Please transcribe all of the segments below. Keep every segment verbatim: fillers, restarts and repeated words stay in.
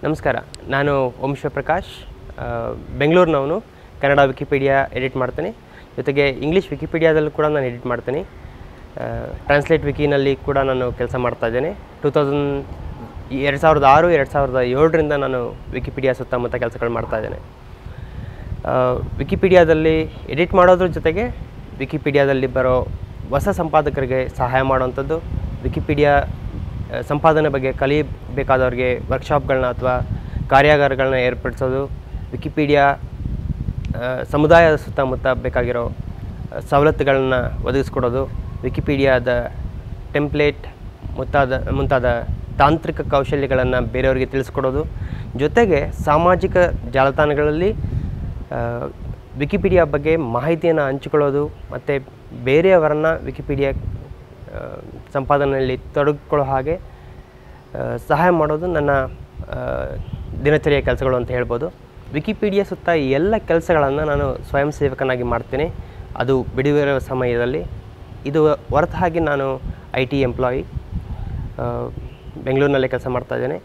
ನಮಸ್ಕಾರ. ನಾನು ಓಂ ಶಿವಪ್ರಕಾಶ್, ಬೆಂಗಳೂರಿನವನು. ಕನ್ನಡ ವಿಕಿಪೀಡಿಯಾ ಎಡಿಟ್ ಮಾಡ್ತೀನಿ, ಜೊತೆಗೆ ಇಂಗ್ಲೀಷ್ ವಿಕಿಪೀಡಿಯಾದಲ್ಲೂ ಕೂಡ ನಾನು ಎಡಿಟ್ ಮಾಡ್ತೀನಿ. ಟ್ರಾನ್ಸ್ಲೇಟ್ ವಿಕಿನಲ್ಲಿ ಕೂಡ ನಾನು ಕೆಲಸ ಮಾಡ್ತಾಯಿದ್ದೇನೆ. ಟೂ ತೌಸಂಡ್ ಎರಡು ಸಾವಿರದ ಆರು ಎರಡು ಸಾವಿರದ ಏಳರಿಂದ ನಾನು ವಿಕಿಪೀಡಿಯಾ ಸುತ್ತಮುತ್ತ ಕೆಲಸಗಳು ಮಾಡ್ತಾಯಿದ್ದೇನೆ. ವಿಕಿಪೀಡಿಯಾದಲ್ಲಿ ಎಡಿಟ್ ಮಾಡೋದ್ರ ಜೊತೆಗೆ ವಿಕಿಪೀಡಿಯಾದಲ್ಲಿ ಬರೋ ಹೊಸ ಸಂಪಾದಕರಿಗೆ ಸಹಾಯ ಮಾಡುವಂಥದ್ದು, ವಿಕಿಪೀಡಿಯಾ ಸಂಪಾದನೆ ಬಗ್ಗೆ ಕಲಿಬೇಕಾದವ್ರಿಗೆ ವರ್ಕ್ಶಾಪ್ಗಳನ್ನ ಅಥವಾ ಕಾರ್ಯಾಗಾರಗಳನ್ನ ಏರ್ಪಡಿಸೋದು, ವಿಕಿಪೀಡಿಯಾ ಸಮುದಾಯದ ಸುತ್ತಮುತ್ತ ಬೇಕಾಗಿರೋ ಸವಲತ್ತುಗಳನ್ನ ಒದಗಿಸ್ಕೊಡೋದು, ವಿಕಿಪೀಡಿಯಾದ ಟೆಂಪ್ಲೇಟ್ ಮುಂತಾದ ಮುಂತಾದ ತಾಂತ್ರಿಕ ಕೌಶಲ್ಯಗಳನ್ನು ಬೇರೆಯವರಿಗೆ ತಿಳಿಸ್ಕೊಡೋದು, ಜೊತೆಗೆ ಸಾಮಾಜಿಕ ಜಾಲತಾಣಗಳಲ್ಲಿ ವಿಕಿಪೀಡಿಯಾ ಬಗ್ಗೆ ಮಾಹಿತಿಯನ್ನು ಹಂಚಿಕೊಳ್ಳೋದು ಮತ್ತು ಬೇರೆಯವರನ್ನು ವಿಕಿಪೀಡಿಯಾ ಸಂಪಾದನೆಯಲ್ಲಿ ತೊಡಗಿಕೊಳ್ಳೋ ಹಾಗೆ ಸಹಾಯ ಮಾಡೋದು ನನ್ನ ದಿನಚರಿಯ ಕೆಲಸಗಳು ಅಂತ ಹೇಳ್ಬೋದು. ವಿಕಿಪೀಡಿಯಾ ಸುತ್ತ ಎಲ್ಲ ಕೆಲಸಗಳನ್ನು ನಾನು ಸ್ವಯಂ ಸೇವಕನಾಗಿ ಮಾಡ್ತೀನಿ, ಅದು ಬಿಡುವಿರುವ ಸಮಯದಲ್ಲಿ. ಇದು ಹೊರತಾಗಿ ನಾನು ಐ ಟಿ ಎಂಪ್ಲಾಯಿ, ಬೆಂಗಳೂರಿನಲ್ಲೇ ಕೆಲಸ ಮಾಡ್ತಾಯಿದ್ದೇನೆ.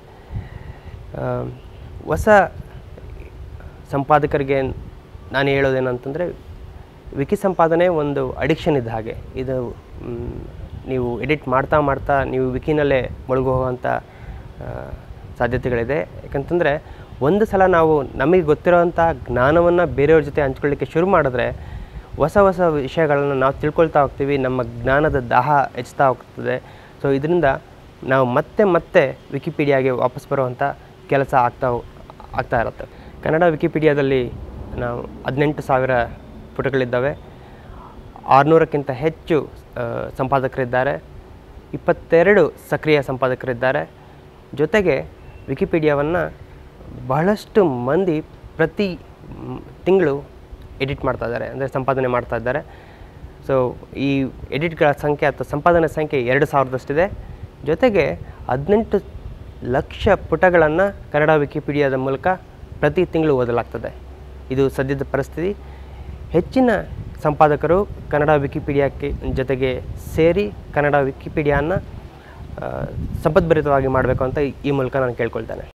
ಹೊಸ ಸಂಪಾದಕರಿಗೆ ನಾನು ಹೇಳೋದೇನಂತಂದರೆ, ವಿಕಿ ಸಂಪಾದನೆ ಒಂದು ಅಡಿಕ್ಷನ್ ಇದ್ದ ಹಾಗೆ. ಇದು ನೀವು ಎಡಿಟ್ ಮಾಡ್ತಾ ಮಾಡ್ತಾ ನೀವು ವಿಕಿನಲ್ಲೇ ಮುಳುಗು ಹೋಗುವಂಥ ಸಾಧ್ಯತೆಗಳಿದೆ. ಯಾಕಂತಂದರೆ ಒಂದು ಸಲ ನಾವು ನಮಗೆ ಗೊತ್ತಿರೋವಂಥ ಜ್ಞಾನವನ್ನು ಬೇರೆಯವ್ರ ಜೊತೆ ಹಂಚ್ಕೊಳ್ಳಿಕ್ಕೆ ಶುರು ಮಾಡಿದ್ರೆ ಹೊಸ ಹೊಸ ವಿಷಯಗಳನ್ನು ನಾವು ತಿಳ್ಕೊಳ್ತಾ ಹೋಗ್ತೀವಿ, ನಮ್ಮ ಜ್ಞಾನದ ದಾಹ ಹೆಚ್ಚುತ್ತಾ ಹೋಗ್ತದೆ. ಸೊ ಇದರಿಂದ ನಾವು ಮತ್ತೆ ಮತ್ತೆ ವಿಕಿಪೀಡಿಯಾಗೆ ವಾಪಸ್ ಬರುವಂಥ ಕೆಲಸ ಆಗ್ತಾ ಆಗ್ತಾ ಇರುತ್ತೆ. ಕನ್ನಡ ವಿಕಿಪೀಡಿಯಾದಲ್ಲಿ ನಾವು ಹದಿನೆಂಟು ಸಾವಿರ ಪುಟಗಳಿದ್ದಾವೆ, ಆರುನೂರಕ್ಕಿಂತ ಹೆಚ್ಚು ಸಂಪಾದಕರಿದ್ದಾರೆ, ಇಪ್ಪತ್ತೆರಡು ಸಕ್ರಿಯ ಸಂಪಾದಕರಿದ್ದಾರೆ. ಜೊತೆಗೆ ವಿಕಿಪೀಡಿಯಾವನ್ನು ಬಹಳಷ್ಟು ಮಂದಿ ಪ್ರತಿ ತಿಂಗಳು ಎಡಿಟ್ ಮಾಡ್ತಾ ಇದ್ದಾರೆ, ಅಂದರೆ ಸಂಪಾದನೆ ಮಾಡ್ತಾ ಇದ್ದಾರೆ. ಸೊ ಈ ಎಡಿಟ್ಗಳ ಸಂಖ್ಯೆ ಅಥವಾ ಸಂಪಾದನೆ ಸಂಖ್ಯೆ ಎರಡು ಸಾವಿರದಷ್ಟಿದೆ. ಜೊತೆಗೆ ಹದಿನೆಂಟು ಲಕ್ಷ ಪುಟಗಳನ್ನು ಕನ್ನಡ ವಿಕಿಪೀಡಿಯಾದ ಮೂಲಕ ಪ್ರತಿ ತಿಂಗಳು ಓದಲಾಗ್ತದೆ. ಇದು ಸದ್ಯದ ಪರಿಸ್ಥಿತಿ. ಹೆಚ್ಚಿನ ಸಂಪಾದಕರು ಕನ್ನಡ ವಿಕಿಪೀಡಿಯಾಕ್ಕೆ ಜೊತೆಗೆ ಸೇರಿ ಕನ್ನಡ ವಿಕಿಪೀಡಿಯಾನ ಸಂಪದ್ಭರಿತವಾಗಿ ಮಾಡಬೇಕು ಅಂತ ಈ ಮೂಲಕ ನಾನು ಕೇಳ್ಕೊಳ್ತೇನೆ.